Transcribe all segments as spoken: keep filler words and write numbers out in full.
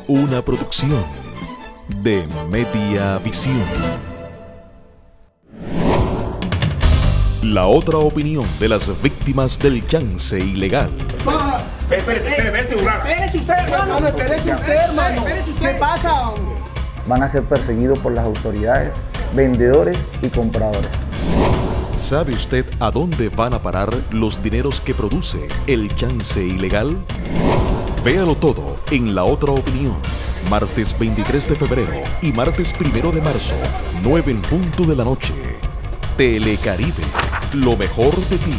una producción de Media Visión. La otra opinión de las víctimas del chance ilegal. Espérese, espérese, espérese usted, hermano. Espérese usted, hermano. ¿Qué pasa? Van a ser perseguidos por las autoridades, vendedores y compradores. ¿Sabe usted a dónde van a parar los dineros que produce el chance ilegal? Véalo todo en La Otra Opinión, martes veintitrés de febrero y martes primero de marzo, nueve en punto de la noche. Telecaribe, lo mejor de ti.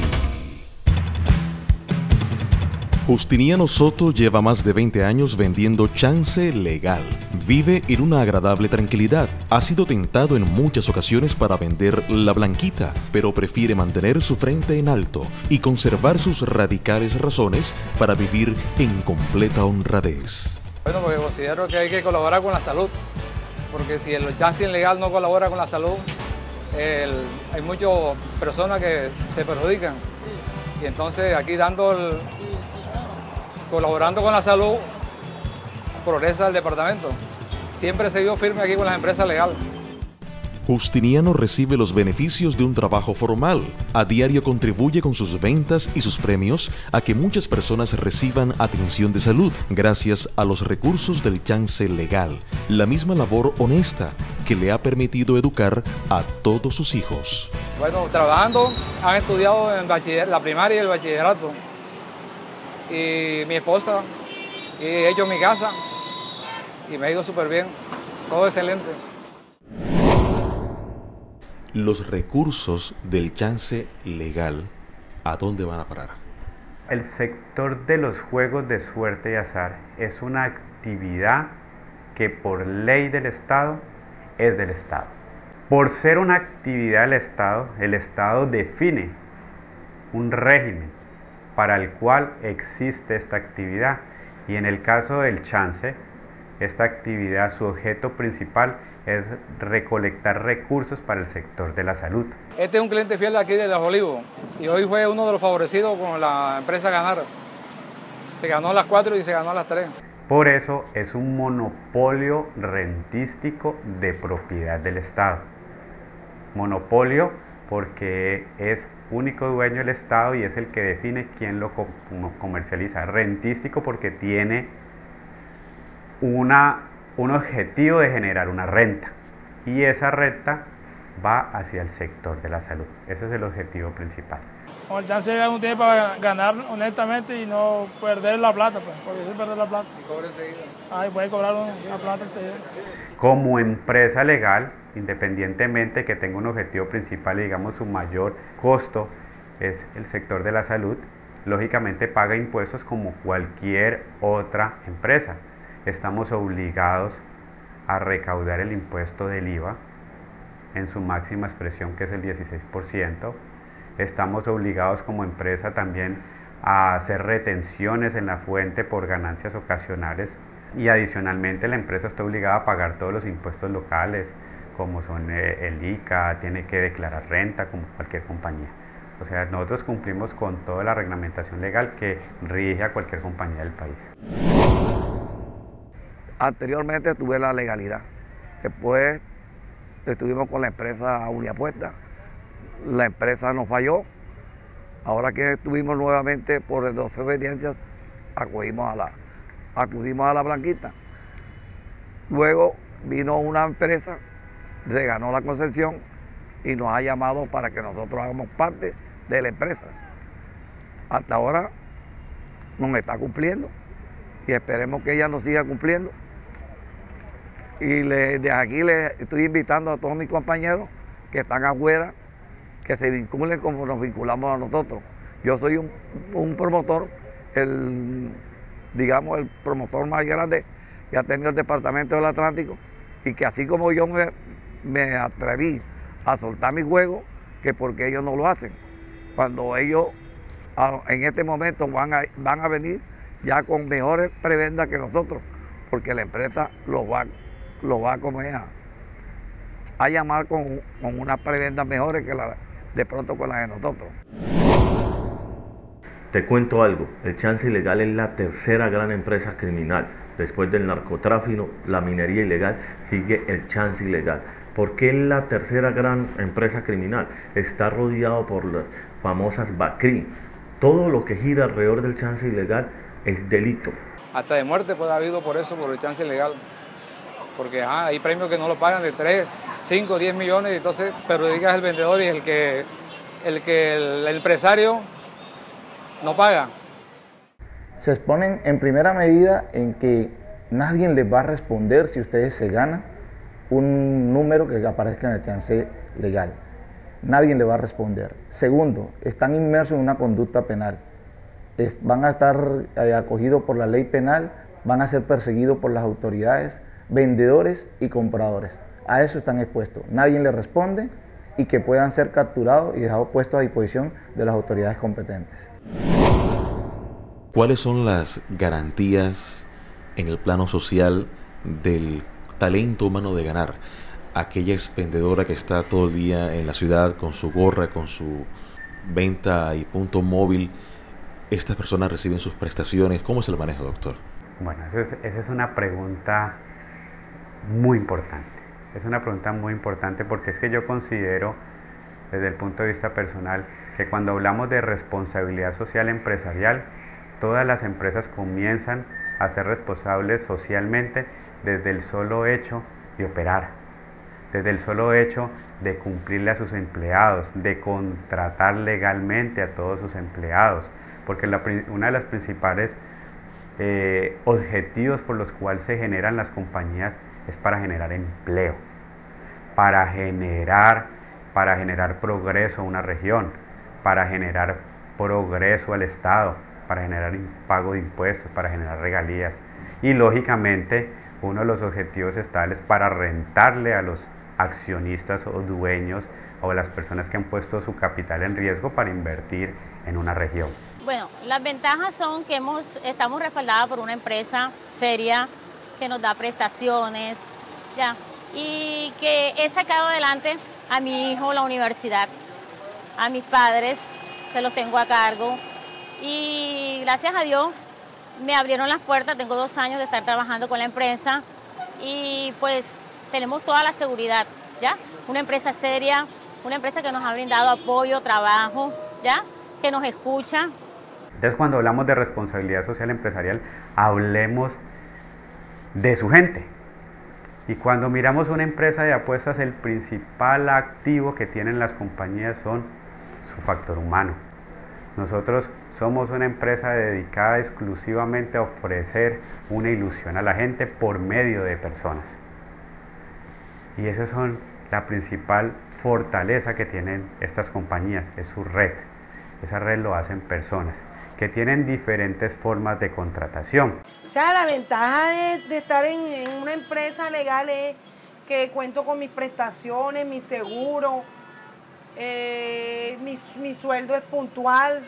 Justiniano Soto lleva más de veinte años vendiendo chance legal. Vive en una agradable tranquilidad. Ha sido tentado en muchas ocasiones para vender la blanquita, pero prefiere mantener su frente en alto y conservar sus radicales razones para vivir en completa honradez. Bueno, porque considero que hay que colaborar con la salud, porque si el chance ilegal no colabora con la salud, el, hay muchas personas que se perjudican. Y entonces aquí dando el, colaborando con la salud, progresa el departamento. Siempre se dio firme aquí con las empresas legales. Justiniano recibe los beneficios de un trabajo formal. A diario contribuye con sus ventas y sus premios a que muchas personas reciban atención de salud gracias a los recursos del chance legal. La misma labor honesta que le ha permitido educar a todos sus hijos. Bueno, trabajando, han estudiado en bachiller, la primaria y el bachillerato. Y mi esposa, y he hecho mi casa, y me ha ido súper bien, todo excelente. Los recursos del chance legal, ¿a dónde van a parar? El sector de los juegos de suerte y azar es una actividad que por ley del Estado es del Estado. Por ser una actividad del Estado, el Estado define un régimen para el cual existe esta actividad, y en el caso del chance, esta actividad, su objeto principal es recolectar recursos para el sector de la salud. Este es un cliente fiel aquí de Los Olivos y hoy fue uno de los favorecidos con la empresa Ganar. Se ganó a las cuatro y se ganó a las tres. Por eso es un monopolio rentístico de propiedad del Estado. Monopolio porque es único dueño del Estado y es el que define quién lo comercializa. Rentístico porque tiene una, un objetivo de generar una renta, y esa renta va hacia el sector de la salud. Ese es el objetivo principal. Con el chance uno tiene para ganar honestamente y no perder la plata, pues, porque si perder la plata. Y cobra enseguida. Ay, puede cobrar la plata enseguida. Como empresa legal, independientemente que tenga un objetivo principal y digamos su mayor costo es el sector de la salud, lógicamente paga impuestos como cualquier otra empresa. Estamos obligados a recaudar el impuesto del I V A en su máxima expresión, que es el dieciséis por ciento. Estamos obligados como empresa también a hacer retenciones en la fuente por ganancias ocasionales, y adicionalmente la empresa está obligada a pagar todos los impuestos locales, como son el I C A, tiene que declarar renta como cualquier compañía. O sea, nosotros cumplimos con toda la reglamentación legal que rige a cualquier compañía del país. Anteriormente tuve la legalidad, después estuvimos con la empresa Uniapuesta, la empresa nos falló, ahora que estuvimos nuevamente por dos obediencias, acudimos a la, acudimos a la blanquita. Luego vino una empresa, se ganó la concesión y nos ha llamado para que nosotros hagamos parte de la empresa. Hasta ahora nos está cumpliendo y esperemos que ella nos siga cumpliendo. Y le, de aquí le estoy invitando a todos mis compañeros que están afuera, que se vinculen como nos vinculamos a nosotros. Yo soy un, un promotor, el, digamos el promotor más grande que ha tenido el departamento del Atlántico, y que así como yo me, me atreví a soltar mi juego, que porque ellos no lo hacen. Cuando ellos a, en este momento van a, van a venir ya con mejores prebendas que nosotros, porque la empresa los va, los va a, comer a, a llamar con, con unas prebendas mejores que la, de pronto con las de nosotros. Te cuento algo, el chance ilegal es la tercera gran empresa criminal. Después del narcotráfico, la minería ilegal, sigue el chance ilegal. ¿Por qué es la tercera gran empresa criminal? Está rodeado por las famosas BACRI. Todo lo que gira alrededor del chance ilegal es delito. Hasta de muerte puede haber habido por eso, por el chance ilegal. Porque ah, hay premios que no lo pagan de tres, cinco, diez millones, y entonces perjudicas al vendedor y el que el, que el, el empresario no paga. Se exponen en primera medida en que nadie les va a responder si ustedes se ganan un número que aparezca en el chance legal. Nadie le va a responder. Segundo, están inmersos en una conducta penal. Es, van a estar eh, acogidos por la ley penal, van a ser perseguidos por las autoridades, vendedores y compradores. A eso están expuestos. Nadie les responde y que puedan ser capturados y dejados puestos a disposición de las autoridades competentes. ¿Cuáles son las garantías en el plano social del talento humano de ganar? Aquella expendedora que está todo el día en la ciudad con su gorra, con su venta y punto móvil, ¿estas personas reciben sus prestaciones? ¿Cómo es el manejo, doctor? Bueno, esa es, esa es una pregunta muy importante. Es una pregunta muy importante porque es que yo considero, desde el punto de vista personal, que cuando hablamos de responsabilidad social empresarial, todas las empresas comienzan a ser responsables socialmente desde el solo hecho de operar, desde el solo hecho de cumplirle a sus empleados, de contratar legalmente a todos sus empleados, porque la, una de las principales eh, objetivos por los cuales se generan las compañías es para generar empleo, para generar, para generar progreso a una región, para generar progreso al Estado, para generar pago de impuestos, para generar regalías. Y lógicamente uno de los objetivos estables para rentarle a los accionistas o dueños o las personas que han puesto su capital en riesgo para invertir en una región. Bueno, las ventajas son que hemos, estamos respaldadas por una empresa seria que nos da prestaciones, ya, y que he sacado adelante a mi hijo la universidad, a mis padres, que los tengo a cargo, y gracias a Dios me abrieron las puertas. Tengo dos años de estar trabajando con la empresa y pues tenemos toda la seguridad, ¿ya? Una empresa seria, una empresa que nos ha brindado apoyo, trabajo, ¿ya? Que nos escucha. Entonces, cuando hablamos de responsabilidad social empresarial, hablemos de su gente. Y cuando miramos una empresa de apuestas, el principal activo que tienen las compañías son su factor humano. Nosotros somos una empresa dedicada exclusivamente a ofrecer una ilusión a la gente por medio de personas. Y esas son la principal fortaleza que tienen estas compañías, es su red. Esa red lo hacen personas que tienen diferentes formas de contratación. O sea, la ventaja de, de estar en, en una empresa legal es que cuento con mis prestaciones, mi seguro, eh, mi, mi sueldo es puntual,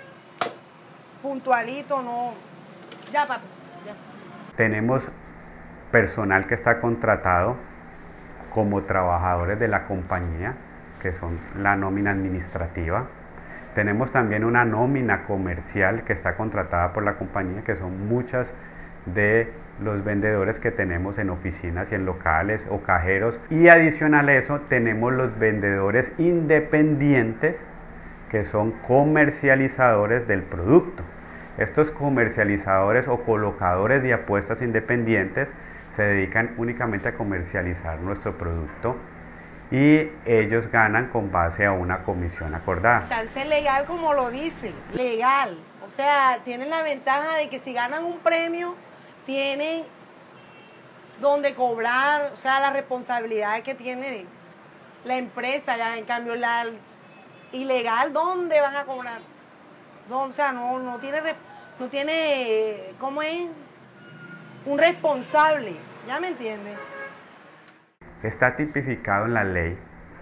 puntualito, no. Ya, papi, ya. Tenemos personal que está contratado como trabajadores de la compañía, que son la nómina administrativa. Tenemos también una nómina comercial que está contratada por la compañía, que son muchas de los vendedores que tenemos en oficinas y en locales o cajeros. Y adicional a eso, tenemos los vendedores independientes, que son comercializadores del producto. Estos comercializadores o colocadores de apuestas independientes se dedican únicamente a comercializar nuestro producto y ellos ganan con base a una comisión acordada. Chance legal, como lo dice, legal. O sea, tienen la ventaja de que si ganan un premio, tienen donde cobrar, o sea, las responsabilidades que tiene la empresa. Ya en cambio, la ilegal, ¿dónde van a cobrar? No, o sea, no, no tiene, no tiene, ¿cómo es? Un responsable, ¿ya me entiendes? Está tipificado en la ley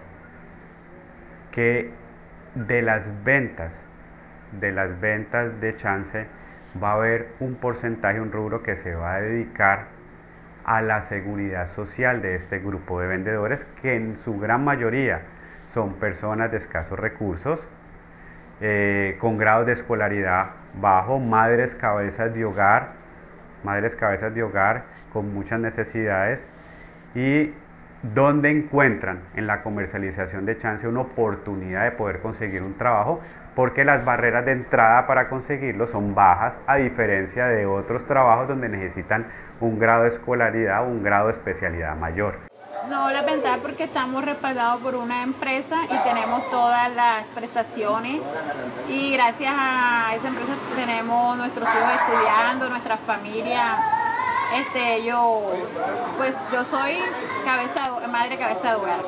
que de las ventas, de las ventas de chance, va a haber un porcentaje, un rubro que se va a dedicar a la seguridad social de este grupo de vendedores, que en su gran mayoría son personas de escasos recursos eh, con grados de escolaridad bajo, madres cabezas de hogar, madres cabezas de hogar con muchas necesidades, y donde encuentran en la comercialización de chance una oportunidad de poder conseguir un trabajo, porque las barreras de entrada para conseguirlo son bajas, a diferencia de otros trabajos donde necesitan un grado de escolaridad o un grado de especialidad mayor. No, la ventaja es porque estamos respaldados por una empresa y tenemos todas las prestaciones, y gracias a esa empresa tenemos nuestros hijos estudiando, nuestra familia. Este, yo, pues yo soy cabeza, madre cabeza de hogar,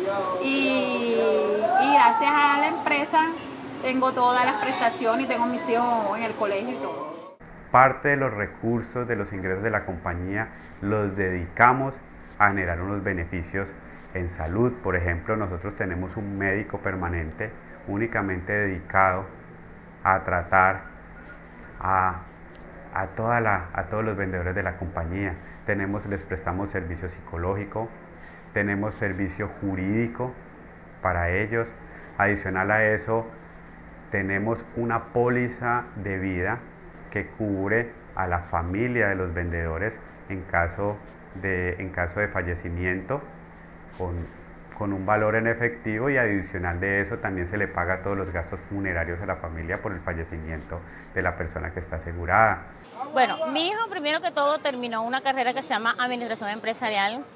y, y gracias a la empresa tengo todas las prestaciones y tengo mis hijos en el colegio y todo. Parte de los recursos de los ingresos de la compañía los dedicamos a generar unos beneficios en salud. Por ejemplo, nosotros tenemos un médico permanente únicamente dedicado a tratar a, a, toda la, a todos los vendedores de la compañía. Tenemos, les prestamos servicio psicológico, tenemos servicio jurídico para ellos. Adicional a eso, tenemos una póliza de vida que cubre a la familia de los vendedores en caso de, en caso de fallecimiento, con, con un valor en efectivo, y adicional de eso también se le paga todos los gastos funerarios a la familia por el fallecimiento de la persona que está asegurada. Bueno, mi hijo primero que todo terminó una carrera que se llama Administración Empresarial,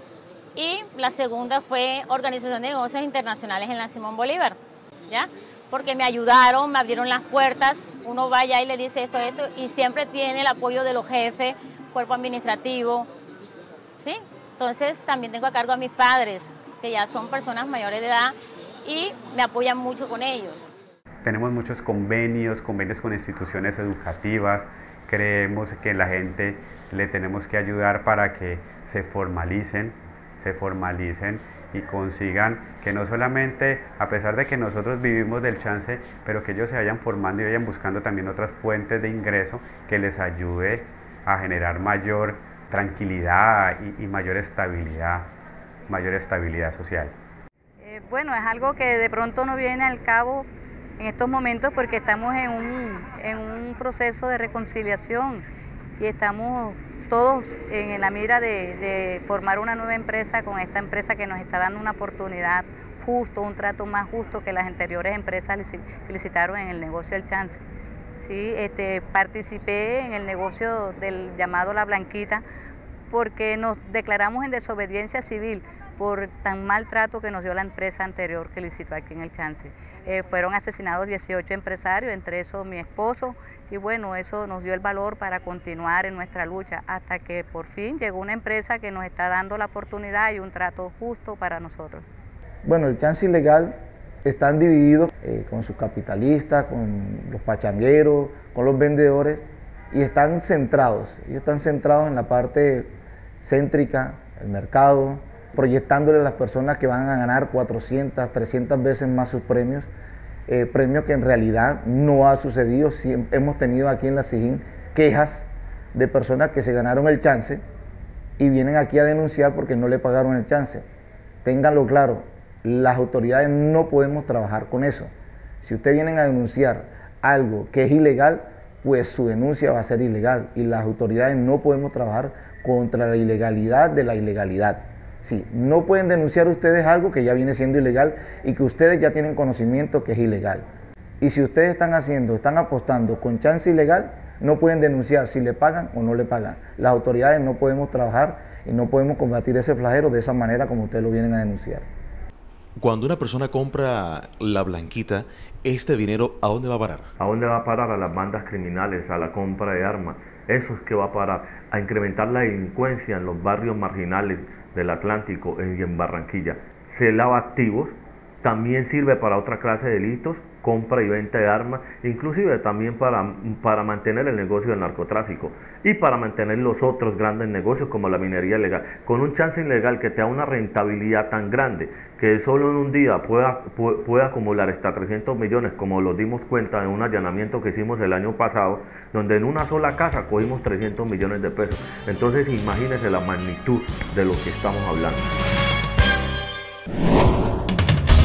y la segunda fue Organización de Negocios Internacionales en la Simón Bolívar, ¿ya? Porque me ayudaron, me abrieron las puertas, uno va allá y le dice esto, esto, y siempre tiene el apoyo de los jefes, cuerpo administrativo, ¿sí? Entonces también tengo a cargo a mis padres, que ya son personas mayores de edad, y me apoyan mucho con ellos. Tenemos muchos convenios, convenios con instituciones educativas. Creemos que la gente le tenemos que ayudar para que se formalicen, se formalicen y consigan que no solamente, a pesar de que nosotros vivimos del chance, pero que ellos se vayan formando y vayan buscando también otras fuentes de ingreso que les ayude a generar mayor tranquilidad y, y mayor estabilidad, mayor estabilidad social. Eh, bueno, es algo que de pronto no viene al cabo en estos momentos porque estamos en un, en un proceso de reconciliación y estamos todos en la mira de, de formar una nueva empresa con esta empresa que nos está dando una oportunidad justo, un trato más justo que las anteriores empresas que licitaron en el negocio del chance. Sí, este, participé en el negocio del llamado La Blanquita porque nos declaramos en desobediencia civil por tan mal trato que nos dio la empresa anterior que licitó aquí en el chance. Eh, fueron asesinados dieciocho empresarios, entre esos mi esposo, y bueno, eso nos dio el valor para continuar en nuestra lucha hasta que por fin llegó una empresa que nos está dando la oportunidad y un trato justo para nosotros. Bueno, el chance ilegal están divididos eh, con sus capitalistas, con los pachangueros, con los vendedores, y están centrados, ellos están centrados en la parte céntrica, el mercado, proyectándole a las personas que van a ganar cuatrocientas, trescientas veces más sus premios, eh, premios que en realidad no ha sucedido. Sí, hemos tenido aquí en la SIJIN quejas de personas que se ganaron el chance y vienen aquí a denunciar porque no le pagaron el chance. Ténganlo claro, las autoridades no podemos trabajar con eso. Si ustedes vienen a denunciar algo que es ilegal, pues su denuncia va a ser ilegal y las autoridades no podemos trabajar contra la ilegalidad de la ilegalidad. Sí, no pueden denunciar ustedes algo que ya viene siendo ilegal y que ustedes ya tienen conocimiento que es ilegal. Y si ustedes están haciendo, están apostando con chance ilegal, no pueden denunciar si le pagan o no le pagan. Las autoridades no podemos trabajar y no podemos combatir ese flagelo de esa manera como ustedes lo vienen a denunciar. Cuando una persona compra La Blanquita, ¿este dinero a dónde va a parar? ¿A dónde va a parar? A las bandas criminales, a la compra de armas. Eso es que va a parar, a incrementar la delincuencia en los barrios marginales del Atlántico y en Barranquilla. Se lava activos, también sirve para otra clase de delitos, compra y venta de armas, inclusive también para, para mantener el negocio del narcotráfico y para mantener los otros grandes negocios como la minería ilegal. Con un chance ilegal que te da una rentabilidad tan grande que solo en un día pueda, puede, puede acumular hasta trescientos millones, como lo dimos cuenta en un allanamiento que hicimos el año pasado, donde en una sola casa cogimos trescientos millones de pesos. Entonces imagínense la magnitud de lo que estamos hablando.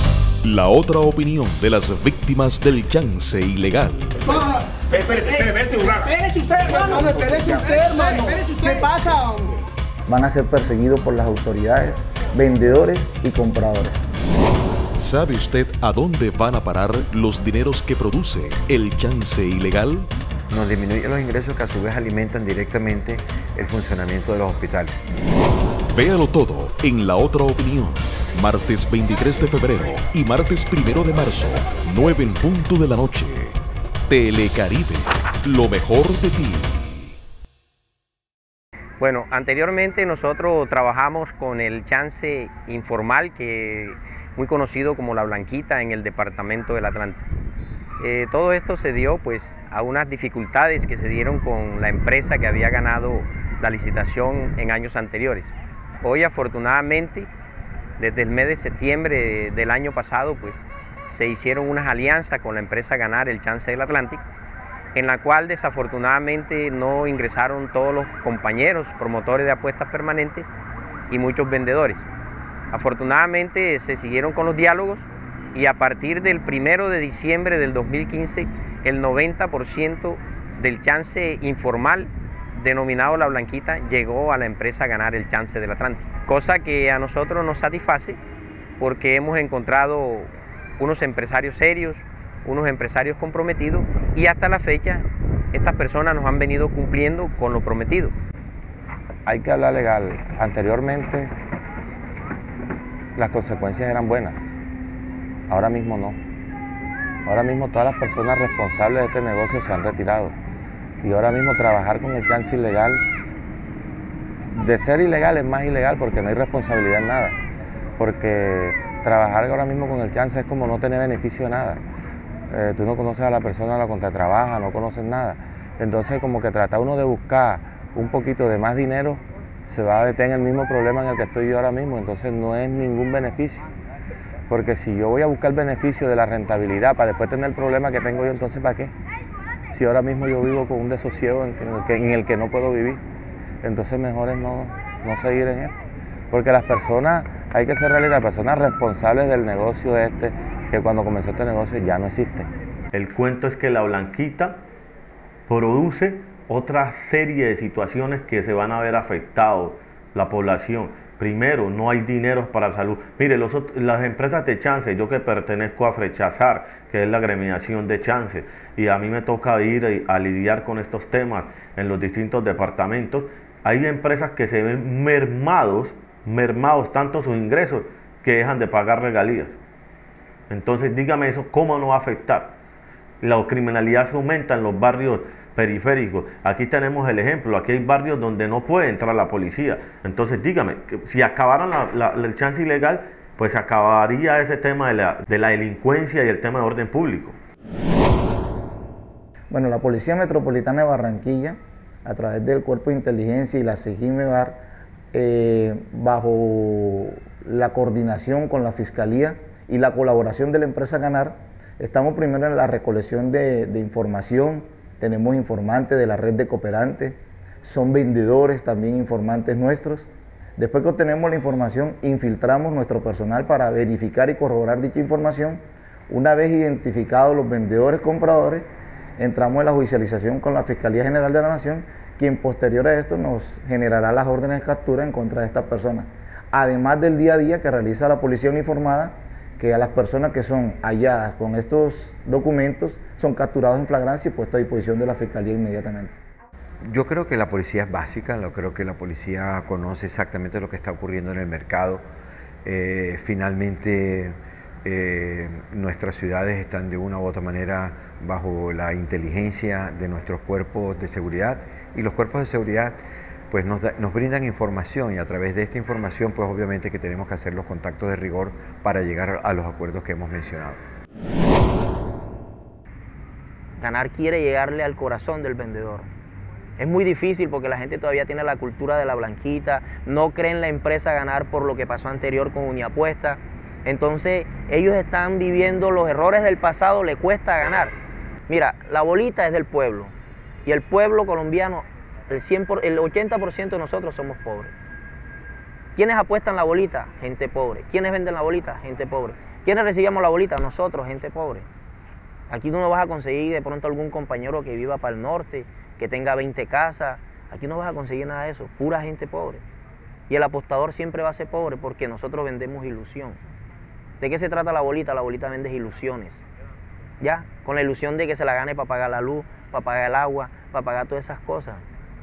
La otra opinión de las víctimas del chance ilegal. Espérese, espérese, espérese usted, hermano. Espérese usted, hermano. ¿Qué pasa, hombre? Van a ser perseguidos por las autoridades, vendedores y compradores. ¿Sabe usted a dónde van a parar los dineros que produce el chance ilegal? Nos disminuye los ingresos que a su vez alimentan directamente el funcionamiento de los hospitales. Véalo todo en La Otra Opinión, martes veintitrés de febrero y martes primero de marzo, nueve en punto de la noche. Telecaribe, lo mejor de ti. Bueno, anteriormente nosotros trabajamos con el chance informal, que muy conocido como La Blanquita en el departamento del Atlántico. Eh, todo esto se dio pues a unas dificultades que se dieron con la empresa que había ganado la licitación en años anteriores. Hoy afortunadamente, desde el mes de septiembre del año pasado, pues se hicieron unas alianzas con la empresa Ganar el Chance del Atlántico, en la cual desafortunadamente no ingresaron todos los compañeros promotores de apuestas permanentes y muchos vendedores. Afortunadamente se siguieron con los diálogos y a partir del primero de diciembre del dos mil quince el noventa por ciento del chance informal denominado La Blanquita llegó a la empresa Ganar el Chance del Atlántico, cosa que a nosotros nos satisface porque hemos encontrado unos empresarios serios, unos empresarios comprometidos y hasta la fecha estas personas nos han venido cumpliendo con lo prometido. Hay que hablar legal. Anteriormente las consecuencias eran buenas, ahora mismo no. Ahora mismo todas las personas responsables de este negocio se han retirado y ahora mismo trabajar con el chance ilegal, de ser ilegal es más ilegal porque no hay responsabilidad en nada, porque trabajar ahora mismo con el chance es como no tener beneficio de nada. Eh, tú no conoces a la persona a la que te trabaja, no conoces nada. Entonces como que trata uno de buscar un poquito de más dinero, se va a meter en el mismo problema en el que estoy yo ahora mismo, entonces no es ningún beneficio. Porque si yo voy a buscar el beneficio de la rentabilidad para después tener el problema que tengo yo, entonces ¿para qué? Si ahora mismo yo vivo con un desosiego en, en, el, que, en el que no puedo vivir, entonces mejor es no, no seguir en esto. Porque las personas, hay que ser realistas, las personas responsables del negocio este, que cuando comenzó este negocio ya no existen. El cuento es que La Blanquita produce otra serie de situaciones que se van a ver afectados la población. Primero, no hay dinero para salud. Mire, los, las empresas de chance, yo que pertenezco a Frechazar, que es la agremiación de chance, y a mí me toca ir a, a lidiar con estos temas en los distintos departamentos, hay empresas que se ven mermados, mermados tanto sus ingresos que dejan de pagar regalías. Entonces, dígame eso, ¿cómo no va a afectar? La criminalidad se aumenta en los barrios periféricos. Aquí tenemos el ejemplo, aquí hay barrios donde no puede entrar la policía. Entonces dígame, si acabaran la, la, el chance ilegal, pues acabaría ese tema de la, de la delincuencia y el tema de orden público. Bueno, la Policía Metropolitana de Barranquilla, a través del Cuerpo de Inteligencia y la CEGIMEBAR, eh, bajo la coordinación con la Fiscalía y la colaboración de la empresa Ganar, estamos primero en la recolección de, de información. Tenemos informantes de la red de cooperantes, son vendedores también informantes nuestros. Después que obtenemos la información, infiltramos nuestro personal para verificar y corroborar dicha información. Una vez identificados los vendedores compradores, entramos en la judicialización con la Fiscalía General de la Nación, quien posterior a esto nos generará las órdenes de captura en contra de estas personas. Además del día a día que realiza la Policía Uniformada, que a las personas que son halladas con estos documentos son capturados en flagrancia y puestos a disposición de la Fiscalía inmediatamente. Yo creo que la policía es básica, yo creo que la policía conoce exactamente lo que está ocurriendo en el mercado. Eh, finalmente eh, nuestras ciudades están de una u otra manera bajo la inteligencia de nuestros cuerpos de seguridad y los cuerpos de seguridad pues nos, da, nos brindan información y a través de esta información pues obviamente que tenemos que hacer los contactos de rigor para llegar a los acuerdos que hemos mencionado. Ganar quiere llegarle al corazón del vendedor. Es muy difícil porque la gente todavía tiene la cultura de La Blanquita, no creen la empresa Ganar por lo que pasó anterior con Uniapuesta. Entonces ellos están viviendo los errores del pasado, le cuesta ganar. Mira, la bolita es del pueblo y el pueblo colombiano, el, cien por, el ochenta por ciento de nosotros somos pobres. ¿Quiénes apuestan la bolita? Gente pobre. ¿Quiénes venden la bolita? Gente pobre. ¿Quiénes recibíamos la bolita? Nosotros, gente pobre. Aquí no vas a conseguir de pronto algún compañero que viva para el norte, que tenga veinte casas. Aquí no vas a conseguir nada de eso, pura gente pobre. Y el apostador siempre va a ser pobre porque nosotros vendemos ilusión. ¿De qué se trata la bolita? La bolita vende ilusiones. ¿Ya? Con la ilusión de que se la gane para pagar la luz, para pagar el agua, para pagar todas esas cosas.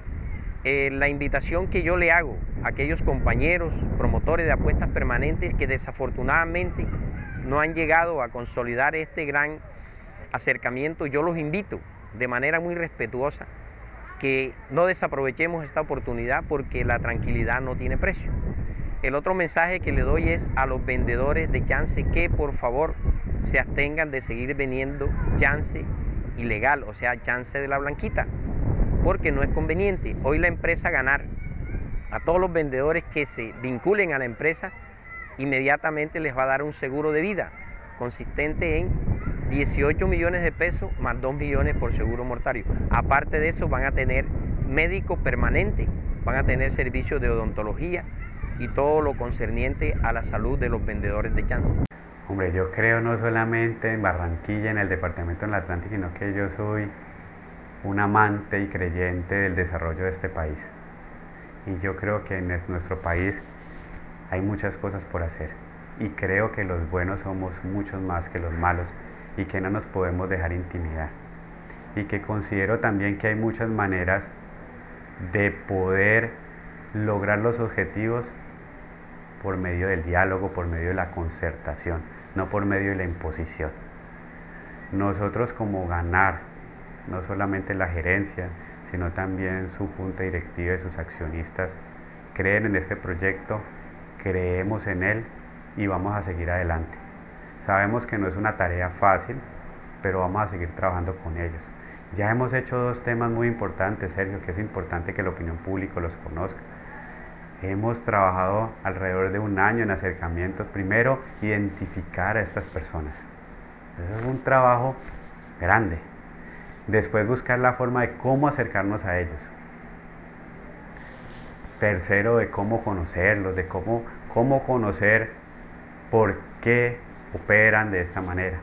Eh, la invitación que yo le hago a aquellos compañeros, promotores de apuestas permanentes que desafortunadamente no han llegado a consolidar este gran acercamiento, yo los invito de manera muy respetuosa que no desaprovechemos esta oportunidad porque la tranquilidad no tiene precio. El otro mensaje que le doy es a los vendedores de chance que por favor se abstengan de seguir vendiendo chance ilegal, o sea, chance de la blanquita, porque no es conveniente. Hoy la empresa Ganar, a todos los vendedores que se vinculen a la empresa, inmediatamente les va a dar un seguro de vida consistente en dieciocho millones de pesos más dos millones por seguro mortario. Aparte de eso van a tener médico permanente, van a tener servicios de odontología y todo lo concerniente a la salud de los vendedores de chance. Hombre, yo creo no solamente en Barranquilla, en el departamento del Atlántico, sino que yo soy un amante y creyente del desarrollo de este país. Y yo creo que en nuestro país hay muchas cosas por hacer. Y creo que los buenos somos muchos más que los malos y que no nos podemos dejar intimidar. Y que considero también que hay muchas maneras de poder lograr los objetivos por medio del diálogo, por medio de la concertación, no por medio de la imposición. Nosotros como Ganar, no solamente la gerencia, sino también su junta directiva y sus accionistas, creen en este proyecto, creemos en él y vamos a seguir adelante. Sabemos que no es una tarea fácil, pero vamos a seguir trabajando con ellos. Ya hemos hecho dos temas muy importantes, Sergio, que es importante que la opinión pública los conozca. Hemos trabajado alrededor de un año en acercamientos. Primero, identificar a estas personas. Eso es un trabajo grande. Después, buscar la forma de cómo acercarnos a ellos. Tercero, de cómo conocerlos, de cómo, cómo conocer por qué operan de esta manera.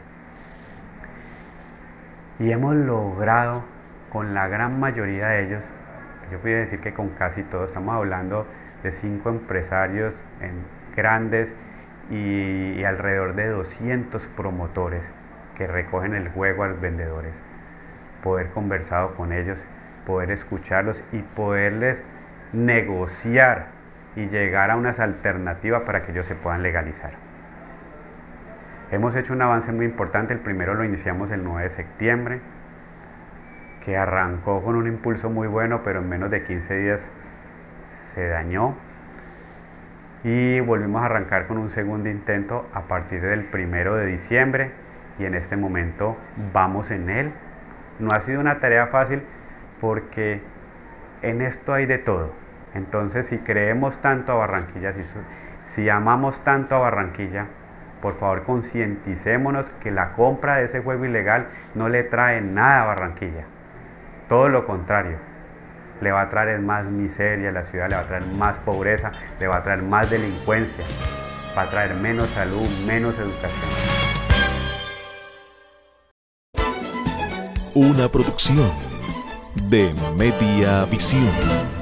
Y hemos logrado con la gran mayoría de ellos, yo puedo decir que con casi todos, estamos hablando de cinco empresarios en grandes y, y alrededor de doscientos promotores que recogen el juego a los vendedores. Poder conversar con ellos, poder escucharlos y poderles negociar y llegar a unas alternativas para que ellos se puedan legalizar. Hemos hecho un avance muy importante. El primero lo iniciamos el nueve de septiembre, que arrancó con un impulso muy bueno, pero en menos de quince días se dañó. Y volvimos a arrancar con un segundo intento a partir del primero de diciembre y en este momento vamos en él. No ha sido una tarea fácil porque en esto hay de todo. Entonces, si creemos tanto a Barranquilla, si, si amamos tanto a Barranquilla, por favor concienticémonos que la compra de ese juego ilegal no le trae nada a Barranquilla. Todo lo contrario, le va a traer más miseria a la ciudad, le va a traer más pobreza, le va a traer más delincuencia, va a traer menos salud, menos educación. Una producción de Media Visión.